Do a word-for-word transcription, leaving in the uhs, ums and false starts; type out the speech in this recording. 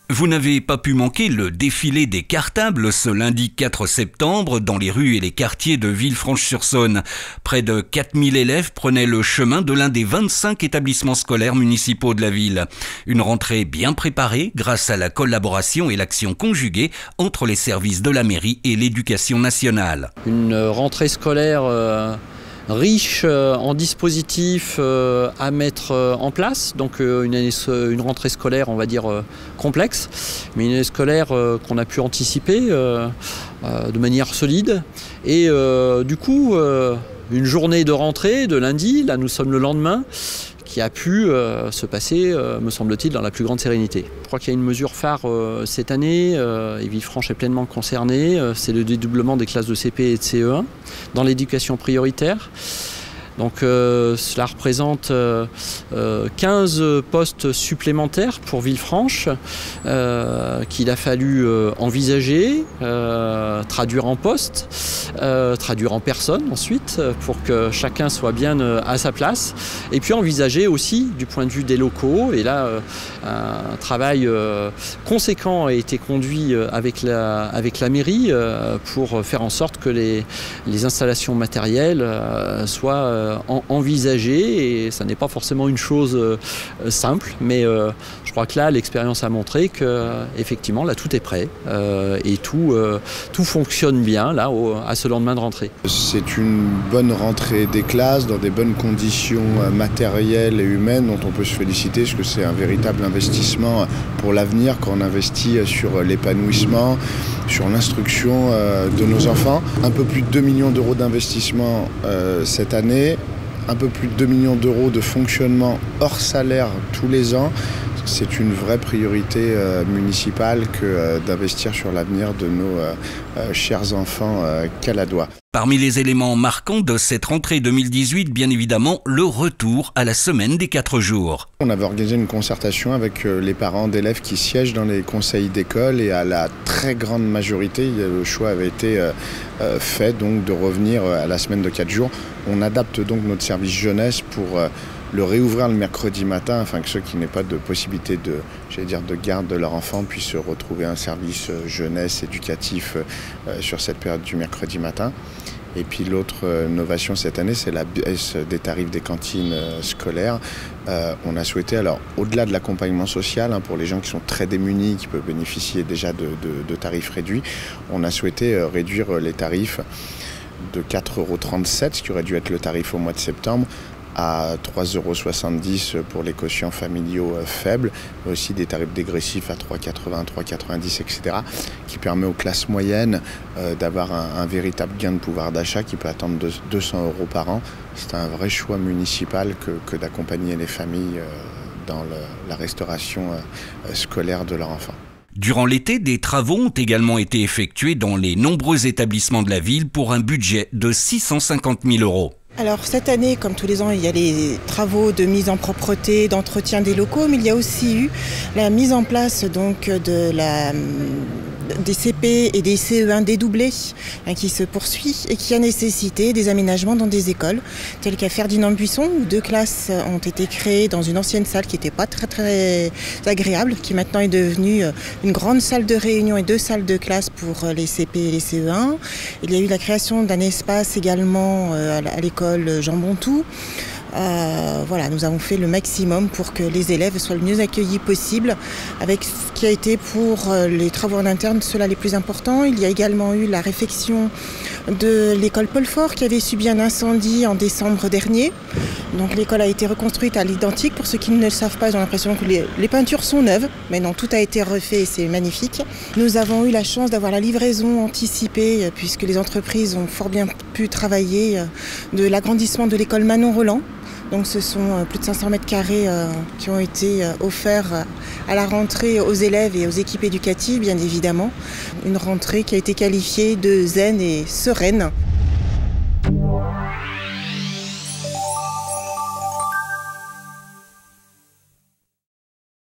Vous n'avez pas pu manquer le défilé des cartables ce lundi quatre septembre dans les rues et les quartiers de Villefranche-sur-Saône. Près de quatre mille élèves prenaient le chemin de l'un des vingt-cinq établissements scolaires municipaux de la ville. Une rentrée bien préparée grâce à la collaboration et l'action conjuguée entre les services de la mairie et l'éducation nationale. Une rentrée scolaire euh... riche en dispositifs à mettre en place, donc une, année, une rentrée scolaire on va dire complexe, mais une année scolaire qu'on a pu anticiper de manière solide et du coup une journée de rentrée de lundi, là nous sommes le lendemain, qui a pu euh, se passer, euh, me semble-t-il, dans la plus grande sérénité. Je crois qu'il y a une mesure phare euh, cette année, euh, et Villefranche est pleinement concernée, euh, c'est le dédoublement des classes de C P et de C E un dans l'éducation prioritaire. Donc euh, cela représente euh, quinze postes supplémentaires pour Villefranche euh, qu'il a fallu euh, envisager, euh, traduire en poste, euh, traduire en personne ensuite pour que chacun soit bien euh, à sa place et puis envisager aussi du point de vue des locaux et là euh, un travail euh, conséquent a été conduit avec la, avec la mairie euh, pour faire en sorte que les, les installations matérielles euh, soient euh, envisagé et ça n'est pas forcément une chose euh, simple, mais euh, je crois que là l'expérience a montré que euh, effectivement là tout est prêt euh, et tout, euh, tout fonctionne bien là au, à ce lendemain de rentrée. C'est une bonne rentrée des classes dans des bonnes conditions matérielles et humaines dont on peut se féliciter parce que c'est un véritable investissement pour l'avenir quand on investit sur l'épanouissement, sur l'instruction euh, de nos enfants. Un peu plus de deux millions d'euros d'investissement euh, cette année. Un peu plus de deux millions d'euros de fonctionnement hors salaire tous les ans. C'est une vraie priorité euh, municipale que euh, d'investir sur l'avenir de nos euh, euh, chers enfants euh, caladois. Parmi les éléments marquants de cette rentrée deux mille dix-huit, bien évidemment, le retour à la semaine des quatre jours. On avait organisé une concertation avec les parents d'élèves qui siègent dans les conseils d'école et à la très grande majorité, le choix avait été fait donc de revenir à la semaine de quatre jours. On adapte donc notre service jeunesse pour le réouvrir le mercredi matin afin que ceux qui n'aient pas de possibilité de, j'allais dire, de garde de leur enfant puissent retrouver un service jeunesse éducatif sur cette période du mercredi matin. Et puis l'autre innovation cette année, c'est la baisse des tarifs des cantines scolaires. Euh, on a souhaité, alors au-delà de l'accompagnement social, hein, pour les gens qui sont très démunis, qui peuvent bénéficier déjà de, de, de tarifs réduits, on a souhaité euh, réduire les tarifs de quatre euros trente-sept, ce qui aurait dû être le tarif au mois de septembre, à trois euros soixante-dix pour les quotients familiaux faibles, mais aussi des tarifs dégressifs à trois euros quatre-vingts, trois euros quatre-vingt-dix, et cetera, qui permet aux classes moyennes euh, d'avoir un, un véritable gain de pouvoir d'achat qui peut atteindre deux cents euros par an. C'est un vrai choix municipal que, que d'accompagner les familles euh, dans le, la restauration euh, scolaire de leurs enfants. Durant l'été, des travaux ont également été effectués dans les nombreux établissements de la ville pour un budget de six cent cinquante mille euros. Alors cette année, comme tous les ans, il y a les travaux de mise en propreté, d'entretien des locaux, mais il y a aussi eu la mise en place donc de la, des C P et des C E un dédoublés hein, qui se poursuit et qui a nécessité des aménagements dans des écoles, telles qu'à Ferdinand Buisson, où deux classes ont été créées dans une ancienne salle qui n'était pas très très agréable, qui maintenant est devenue une grande salle de réunion et deux salles de classe pour les C P et les C E un. Il y a eu la création d'un espace également à l'école Jean Bontou. Euh, voilà, nous avons fait le maximum pour que les élèves soient le mieux accueillis possible avec ce qui a été pour les travaux en interne, ceux-là les plus importants. Il y a également eu la réfection de l'école Paul Fort qui avait subi un incendie en décembre dernier. Donc l'école a été reconstruite à l'identique. Pour ceux qui ne le savent pas, ils ont l'impression que les, les peintures sont neuves, mais non, tout a été refait et c'est magnifique. Nous avons eu la chance d'avoir la livraison anticipée puisque les entreprises ont fort bien pu travailler de l'agrandissement de l'école Manon Roland. Donc ce sont plus de cinq cents mètres carrés qui ont été offerts à la rentrée aux élèves et aux équipes éducatives, bien évidemment. Une rentrée qui a été qualifiée de zen et sereine.